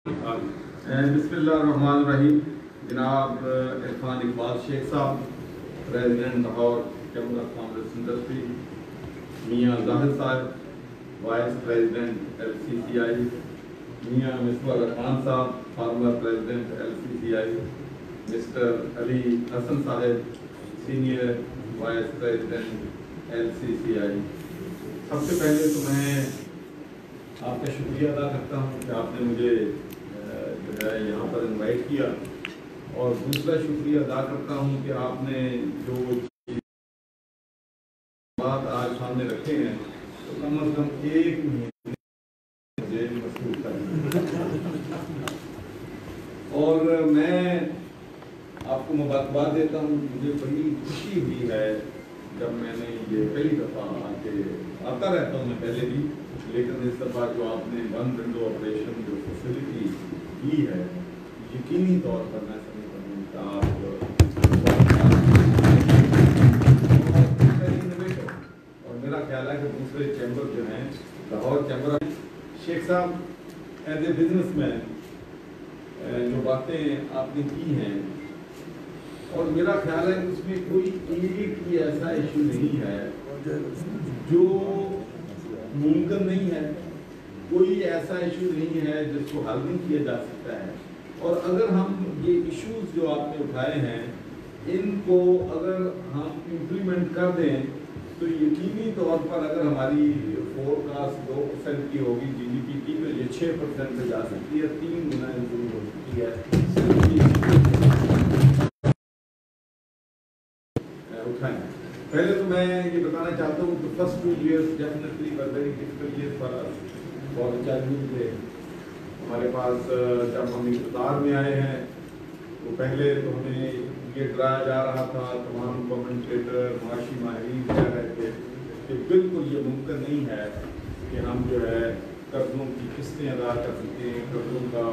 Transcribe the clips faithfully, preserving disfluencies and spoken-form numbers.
بسم اللہ الرحمن الرحیم. جناب Irfan Iqbal Sheikh Sahab, president Lahore chamber of commerce industry, Mian Zahir Sahab, vice president L C C I, Mian Misbah ur-Rehman Sahab, former president L C C I, Mr Ali Hassan Sahab, senior vice president L C C I. سب سے پہلے تو میں آپ کا شکریہ ادا کرتا ہوں کہ آپ نے مجھے جو ہے یہاں پر انوائٹ کیا, اور دوسرا شکریہ ادا کرتا ہوں کہ آپ نے جو بات آج سامنے رکھے ہیں تو کم از کم ایک مہینے مجھے مصروف کرنا. اور میں آپ کو مبارکباد دیتا ہوں. مجھے بڑی خوشی ہوئی ہے جب میں نے یہ پہلی دفعہ آ کے آتا رہتا ہوں میں پہلے بھی, لیکن اس دفعہ جو آپ نے ون ونڈو آپریشن جو فیسلٹی کی ہے, یقینی طور پر میں سمجھتا ہوں کہ آپ اور میرا خیال ہے کہ دوسرے چیمبر جو ہیں لاہور چیمبر. شیخ صاحب ایز اے بزنس مین جو باتیں آپ نے کی ہیں, اور میرا خیال ہے کہ اس میں کوئی ایک بھی ایسا ایشو نہیں ہے جو ممکن نہیں ہے, کوئی ایسا ایشو نہیں ہے جس کو حل نہیں کیا جا سکتا ہے. اور اگر ہم یہ ایشوز جو آپ نے اٹھائے ہیں ان کو اگر ہم امپلیمنٹ کر دیں تو یقینی طور پر اگر ہماری فور کاسٹ دو پرسینٹ کی ہوگی جی ڈی پی کی, تو یہ چھ پرسینٹ پہ جا سکتی ہے, تین گنا امپروو ہو سکتی ہے. اٹھائیں. پہلے تو میں یہ بتانا چاہتا ہوں کہ first two years definitely were very difficult years for us. بہت چیلنجنگ تھے ہمارے پاس. جب ہم اقتدار میں آئے ہیں تو پہلے تو ہمیں یہ ڈرایا جا رہا تھا, تمام کمنٹیٹر معاشی ماہرین کہہ رہے تھے کہ بالکل یہ ممکن نہیں ہے کہ ہم جو ہے قرضوں کی قسطیں ادا کر سکیں, قرضوں کا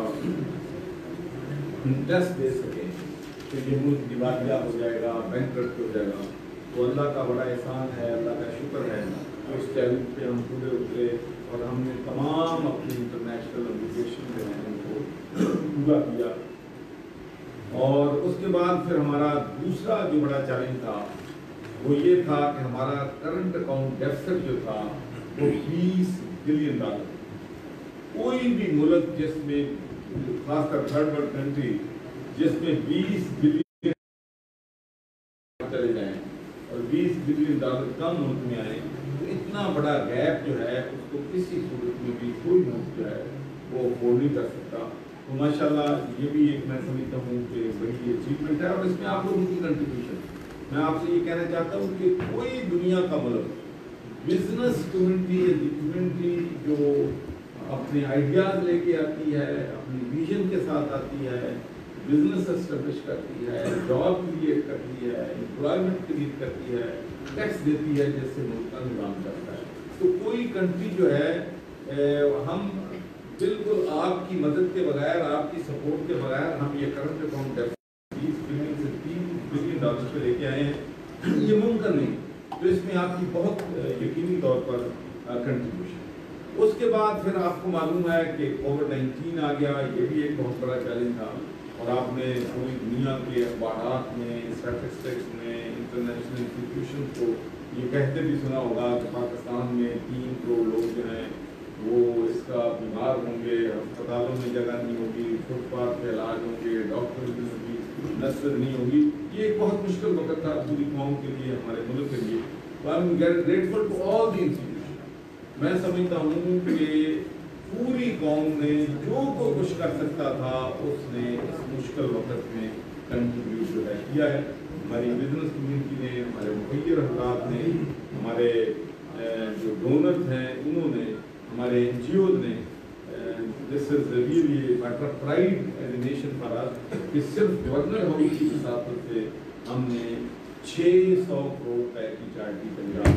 انٹرسٹ دے سکیں, کہ یہ ملک دیوالیہ ہو جائے گا, بینکرپٹ ہو جائے گا. تو اللہ کا بڑا احسان ہے, اللہ کا شکر ہے کہ اس چیلنج پہ ہم پورے اترے اور ہم نے تمام اپنی انٹرنیشنل اوبلیگیشن جو ہیں ان کو پورا کیا. اور اس کے بعد پھر ہمارا دوسرا جو بڑا چیلنج تھا وہ یہ تھا کہ ہمارا کرنٹ اکاؤنٹ ڈیفیسٹ جو تھا وہ بیس بلین ڈالر. کوئی بھی ملک جس میں, خاص کر تھرڈ ورلڈ کنٹری جس میں بیس بلین چلے جائیں اور بیس بلین ڈالر کم ملک میں آئے, تو اتنا بڑا گیپ جو ہے اس کو کسی صورت میں بھی کوئی ملک جو ہے وہ افورڈ نہیں کر سکتا. تو ماشاءاللہ یہ بھی ایک میں سمجھتا ہوں کہ بڑی اچیومنٹ ہے, اور اس میں آپ لوگوں کی کنٹریبیوشن. میں آپ سے یہ کہنا چاہتا ہوں کہ کوئی دنیا کا ملک بزنس کمیونٹی کمیونٹی جو اپنے آئیڈیاز لے کے آتی ہے, اپنی ویژن کے ساتھ آتی ہے, بزنس اسٹیبلش کرتی ہے, جاب کریٹ کرتی ہے, امپلائمنٹ کریٹ کرتی ہے, ٹیکس دیتی ہے, جس سے ملک کا نظام چلتا ہے. تو کوئی کنٹری جو ہے ہم بالکل آپ کی مدد کے بغیر, آپ کی سپورٹ کے بغیر ہم یہ کرنٹ اکاؤنٹ بیس بلین سے تین بلین ڈالر پہ لے کے آئے ہیں, یہ ممکن نہیں. تو اس میں آپ کی بہت یقینی طور پر کنٹریبیوشن. اس کے بعد پھر آپ کو معلوم ہے کہ کووڈ نائنٹین آ گیا, یہ بھی ایک بہت بڑا چیلنج تھا, اور آپ نے پوری دنیا کے اخبارات میں, اسٹیٹسٹکس میں, انٹرنیشنل انسٹیٹیوشن کو یہ کہتے بھی سنا ہوگا کہ پاکستان میں تین کروڑ لوگ جو ہیں وہ اس کا بیمار ہوں گے, ہسپتالوں میں جگہ نہیں ہوگی, فٹ پاتھ پہ علاج ہوں گے, ڈاکٹر نہیں ہوگی, نرسز نہیں ہوگی. یہ ایک بہت مشکل وقت تھا پوری قوم کے لیے, ہمارے ملک کے لیے. I am grateful to all the institution. میں سمجھتا ہوں کہ پوری قوم نے جو کو کچھ کر سکتا تھا اس نے اس مشکل وقت میں کنٹریبیوٹ جو ہے کیا ہے. ہماری بزنس کمیونٹی نے, ہمارے مخیر حضرات نے, ہمارے جو ڈونرز ہیں انہوں نے, ہمارے این جی اوز نے. This is really matter of pride as a nation for us کہ صرف گورنر ہاؤس کی وساطت سے ہم نے چھ سو کروڑ روپے کی چارٹی پنجاب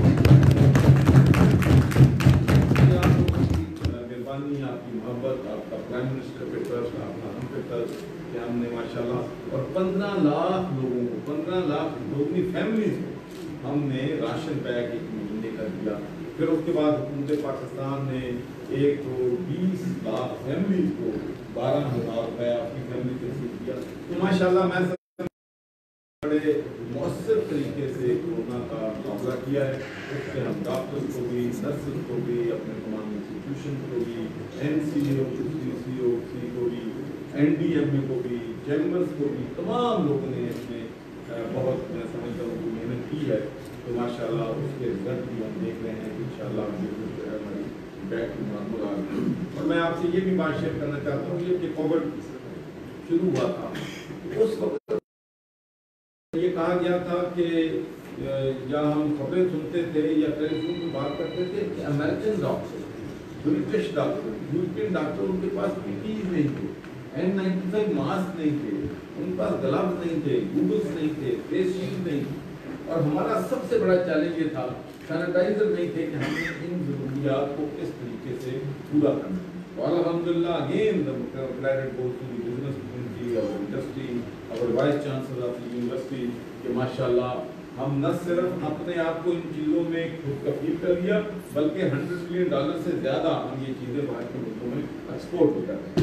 مہربانی, آپ کی محبت, آپ کا پرائم منسٹر پہ ٹرسٹ, آپ کا ہم پہ ٹرسٹ کہ ہم نے ماشاءاللہ, اور پندرہ لاکھ لوگوں کو, پندرہ لاکھ لوگوں کی فیملیز کو ہم نے راشن پیک ایک مہینے کا دیا. پھر اس کے بعد حکومت پاکستان نے ایک کروڑ بیس لاکھ فیملیز کو بارہ ہزار روپے آپ کی فیملی کو رسید کیا. تو ماشاء اللہ میں بڑے مؤثر طریقے سے کورونا کا مقابلہ کیا ہے. اس سے ہم ڈاکٹرز کو بھی، نرسز کو بھی، اپنے تمام انسٹیٹیوشن کو بھی، این سی او سی سی او سی کو بھی، این ڈی ایم اے کو بھی، چیمبرز کو بھی، تمام لوگوں نے اس میں بہت میں سمجھتا ہوں کہ محنت کی ہے. تو ماشاء اللہ اس کے رزلٹ بھی ہم دیکھ رہے ہیں کہ ان شاء اللہ ہماری بیک ٹو نارمل آ گئی. اور میں آپ سے یہ بھی بات شیئر کرنا چاہتا ہوں کہ کووڈ شروع ہوا تھا اس وقت یہ کہا گیا تھا کہ یا ہم خبریں سنتے تھے یا ٹیلی فون پہ بات کرتے تھے کہ American doctor, British doctor, European doctor, ان کے پاس پی پی ایز نہیں تھے، این نائنٹی فائیو ماسک نہیں تھے، ان کے پاس گلوز نہیں تھے، گوگلس نہیں تھے، فیس شیلڈ نہیں تھی. اور ہمارا سب سے بڑا چیلنج یہ تھا سینیٹائزر نہیں تھے کہ ہم نے ان ضروریات کو کس طریقے سے پورا کرنا. اور الحمدللہ again credit goes to the business community اور انڈسٹری اور vice chancellor of the university کہ ماشاءاللہ ہم نہ صرف اپنے آپ کو ان چیزوں میں خود کفیل کر لیا بلکہ ہنڈریڈ ملین ڈالر سے زیادہ ہم یہ چیزیں باہر کے ملکوں میں ایکسپورٹ بھی کر رہے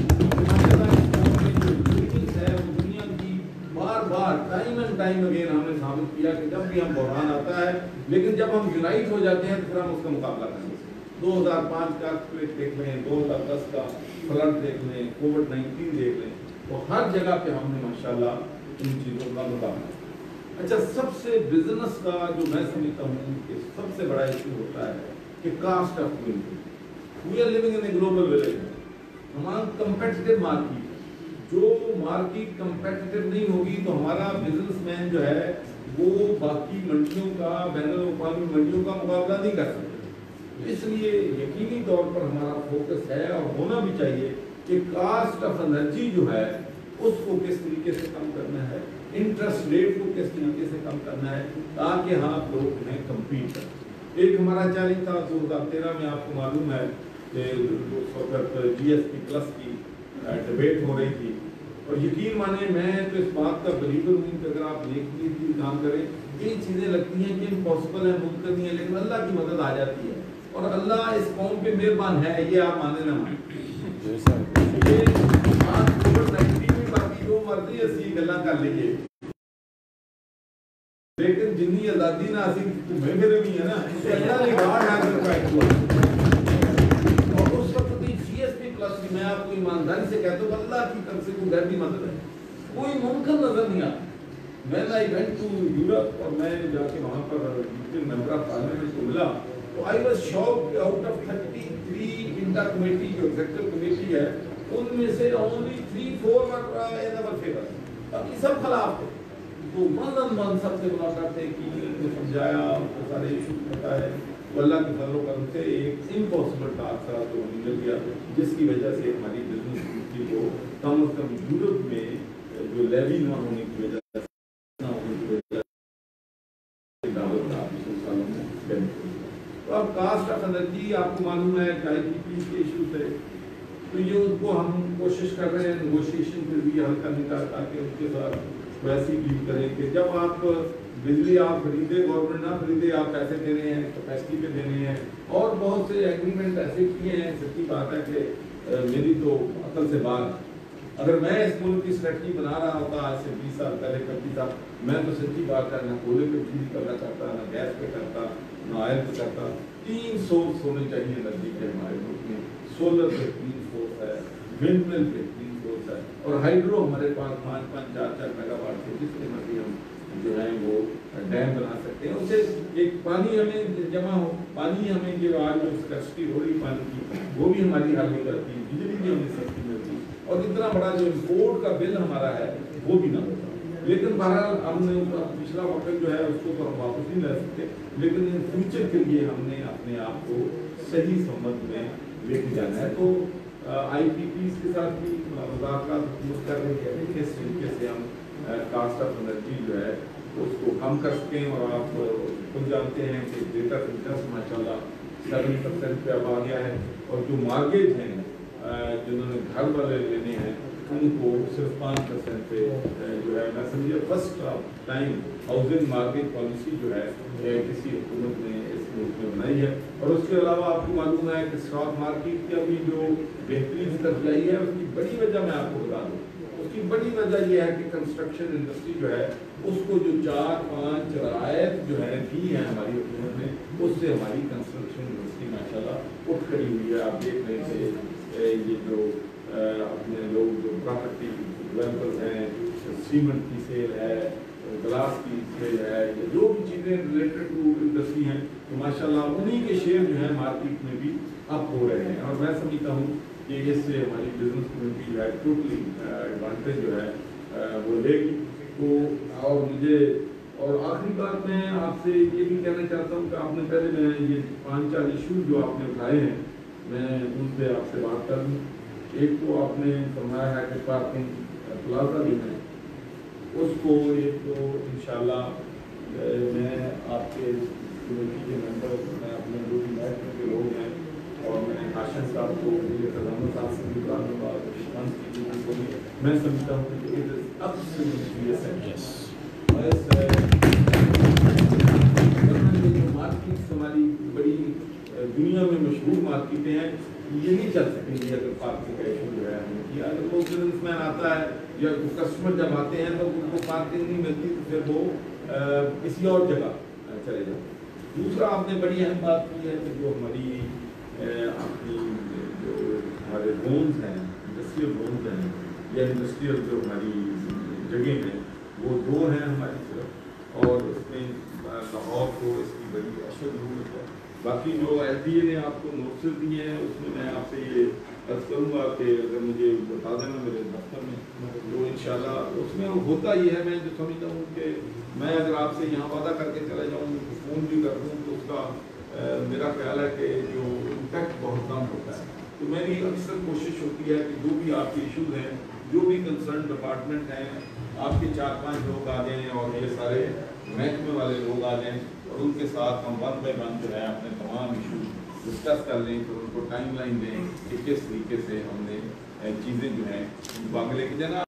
ہیں. دنیا کی بار بار ٹائم اینڈ ٹائم اگین ہم نے ثابت کیا کہ جب بھی ہم بحران آتا ہے لیکن جب ہم یونائٹ ہو جاتے ہیں تو پھر ہم اس کا مقابلہ کریں. دو ہزار پانچ کا ارتھکویک دیکھ لیں، دو ہزار دس کا فلڈ دیکھ لیں، کووڈ نائنٹین دیکھ لیں، تو ہر جگہ پہ ہم نے ماشاءاللہ ان چیزوں کا مقابلہ. اچھا، سب سے بزنس کا جو میں سمجھتا ہوں کہ سب سے بڑا ایشو ہوتا ہے کہ cost of doing. We are living in a global village. ہمارا کمپیٹیٹو مارکیٹ، جو مارکیٹ کمپیٹیٹو نہیں ہوگی تو ہمارا بزنس مین جو ہے وہ باقی منڈیوں کا، بین الاقوامی منڈیوں کا مقابلہ نہیں کر سکتے. اس لیے یقینی طور پر ہمارا فوکس ہے اور ہونا بھی چاہیے کہ کاسٹ آف انرجی جو ہے اس کو کس طریقے سے کم کرنا ہے، انٹرسٹ ریٹ کو کس طریقے سے کم کرنا ہے تاکہ ہاں لوگ انہیں کمپیٹ کریں. ایک ہمارا چیلنج تھا دو ہزار تیرہ میں، آپ کو معلوم ہے کہ اس وقت جی ایس پی پلس کی ڈبیٹ ہو رہی تھی. اور یقین مانیں میں تو اس بات کا بلیور ہوں کہ اگر آپ نیک نیت کی کام کریں، یہ چیزیں لگتی ہیں کہ امپاسبل ہے، ممکن نہیں ہے، لیکن اللہ کی مدد آ جاتی ہے اور اللہ اس قوم پہ مہربان ہے. یہ آپ مانے نہ مانیں، باقی جو مرضی اسی گلا کر لیجیے لیکن جنی آزادی نہ اسی تمہیں میرے بھی ہے نا، اللہ نے گاڑ حاصل پیٹ ہوا. اور اس وقت بھی جی ایس پی پلس کی میں آپ کو ایمانداری سے کہتا ہوں اللہ کی طرف سے کوئی غیر بھی مدد ہے، کوئی ممکن نظر نہیں آتا. میں آئی وینٹ ٹو یورپ اور میں جا کے وہاں پر ممبر آف پارلیمنٹ کو ملا تو I was shocked. Out of thirty three inter committee جو ایگزیکٹو کمیٹی ہے ان میں سے only three four in our favour, باقی سب خلاف تھے. تو ون آن ون سب سے ملاقاتیں کی، ان کو سمجھایا، ان کو سارے ایشو پتا ہے. تو اللہ کے فضل و کرم سے ایک امپاسبل ٹاسک تھا تو نکل گیا، جس کی وجہ سے ہماری بزنس کمیونٹی کو کم از کم یورپ میں جو لیوی نہ ہونے کی وجہ سے نہ ہونے کی وجہ سے. تو اب کاسٹ آف انرجی آپ کو معلوم ہے کہ آئی پی پی کے ایشو سے تو یہ ان کو ہم کوشش کر رہے ہیں نیگوشیشن پھر بھی حل کرنے کا تاکہ ان کے ساتھ ویسی ڈیل کریں کہ جب آپ بجلی آپ خریدے، گورنمنٹ نہ خریدے، آپ پیسے دینے ہیں، کیپیسٹی پہ دینے ہیں. اور بہت سے ایگریمنٹ ایسے کیے ہیں، سچی بات ہے کہ میری تو عقل سے باہر. اگر میں اس ملک کی اسٹریٹجی بنا رہا ہوتا آج سے بیس سال پہلے کرتی تھا، میں تو سچی بات ہے نہ کولے پہ بجلی کرنا چاہتا، نہ گیس پہ کرتا، نہ آئل پہ کرتا. تین سورس ہونے چاہیے انرجی کے ہمارے ملک میں. سولر بہترین سورس ہے، ونڈ مل بہترین سورس ہے، اور ہائیڈرو ہمارے پاس پانچ پانچ چار چار میگا واٹ سے جس کے مرضی ہم جو ہیں وہ ڈیم بنا سکتے ہیں. اس سے ایک پانی ہمیں جمع ہو، پانی ہمیں جو آج جو اسکیسٹی ہو رہی پانی کی وہ بھی ہماری حل ہو جاتی ہے، بجلی بھی ہمیں سستی ملتی، اور اتنا بڑا جو امپورٹ کا بل ہمارا ہے وہ بھی نہ ہوتا. لیکن بہرحال ہم نے پچھلا وقت جو ہے اس کو تو ہم واپس نہیں لے سکتے، لیکن ان فیوچر کے لیے ہم نے اپنے آپ کو صحیح سمت میں لے کے جانا ہے. تو آئی پی پیز کے ساتھ بھی مذاکرات حکومت کر رہی ہے کہ کس طریقے سے ہم کاسٹ آف انرجی جو ہے اس کو کم کر سکیں. اور آپ خود جانتے ہیں کہ ریٹ آف انٹرسٹ ماشاء اللہ سیون پرسینٹ پہ اب آ گیا ہے، اور جو مارگیج ہیں جنہوں نے گھر والے لینے ہیں ان ان کو صرف پانچ پرسینٹ پہ جو ہے میں سمجھے first time housing market policy جو ہے کسی حکومت نے اس ملک میں بنائی ہے. اور اس کے علاوہ آپ کو معلوم ہے کہ اسٹاک مارکیٹ کی ابھی جو بہترین طرف لائی ہے اس کی بڑی وجہ میں آپ کو بتا دوں. اس کی بڑی وجہ یہ ہے کہ کنسٹرکشن انڈسٹری جو ہے اس کو جو چار پانچ رعایت جو ہے دی ہے ہماری حکومت نے, اس سے ہماری کنسٹرکشن انڈسٹری ماشاء اللہ اٹھ کھڑی ہوئی ہے. آپ دیکھ رہے تھے یہ جو اپنے لوگ جو پراپرٹی ڈیولپرز ہیں, سیمنٹ کی سیل ہے, گلاس کی سیل ہے, یا جو بھی چیزیں ریلیٹڈ ٹو انڈسٹری ہیں, تو ماشاء اللہ انہی کے شیئر جو ہے مارکیٹ میں بھی اپ ہو رہے ہیں. اور میں سمجھتا ہوں کہ اس سے ہماری بزنس کمیونٹی جو ہے ٹوٹلی ایڈوانٹیج جو ہے وہ لے گی. تو اور مجھے اور آخری بات میں آپ سے یہ بھی کہنا چاہتا ہوں کہ آپ نے پہلے میں یہ پانچ چار ایشو جو آپ نے اٹھائے ہیں میں ان پہ آپ سے بات کر لوں. ایک تو آپ نے فرمایا ہے کہ پارکنگ پلازا جو ہے اس کو ایک تو انشاءاللہ میں آپ کے کمیٹی کے ممبر, میں اپنے جو بھی محکمے کے لوگ ہیں, اور میں ہاشم صاحب کو خزانہ صاحب سے بھی بتا دوں گا, کی چیزوں کو بھی میں سمجھتا ہوں کہ اٹ از ابسولوٹلی مارکیٹس ہماری بڑی دنیا میں مشہور مارکیٹیں ہیں, یہ نہیں چل سکیں گی اگر پارکنگ کا ایشو جو ہے ہم نے کیا. اگر کوئی بزنس مین آتا ہے یا کسٹمر جب آتے ہیں تو ان کو پارکنگ نہیں ملتی تو پھر وہ کسی اور جگہ چلے جاتے ہیں. دوسرا آپ نے بڑی اہم بات کی ہے کہ جو ہماری اپنی جو ہمارے زونز ہیں, انڈسٹریل زونز ہیں یا انڈسٹریل جو ہماری جگہیں ہیں وہ دو ہیں ہماری طرف, اور اس میں لاہور کو اس کی بڑی اشد ضرورت ہے. باقی جو ایف ڈی اے نے آپ کو نوٹسز دیے ہیں اس میں میں آپ سے یہ عرض کروں گا کہ اگر مجھے بتا دینا میرے دفتر میں, تو انشاءاللہ اس میں ہوتا یہ ہے, میں جو سمجھتا ہوں کہ میں اگر آپ سے یہاں وعدہ کر کے چلا جاؤں, فون بھی کر دوں, تو اس کا میرا خیال ہے کہ جو امپیکٹ بہت کم ہوتا ہے. تو میری اکثر کوشش ہوتی ہے کہ جو بھی آپ کے ایشوز ہیں, جو بھی کنسرن ڈپارٹمنٹ ہیں, آپ کے چار پانچ لوگ آ جائیں اور یہ سارے محکمے والے لوگ آ جائیں, اور ان کے ساتھ ہم ون بائی ون جو ہے اپنے تمام ایشو ڈسکس کر لیں, پھر ان کو ٹائم لائن دیں کہ کس طریقے سے ہم نے چیزیں جو ہیں آگے لے کے جانا.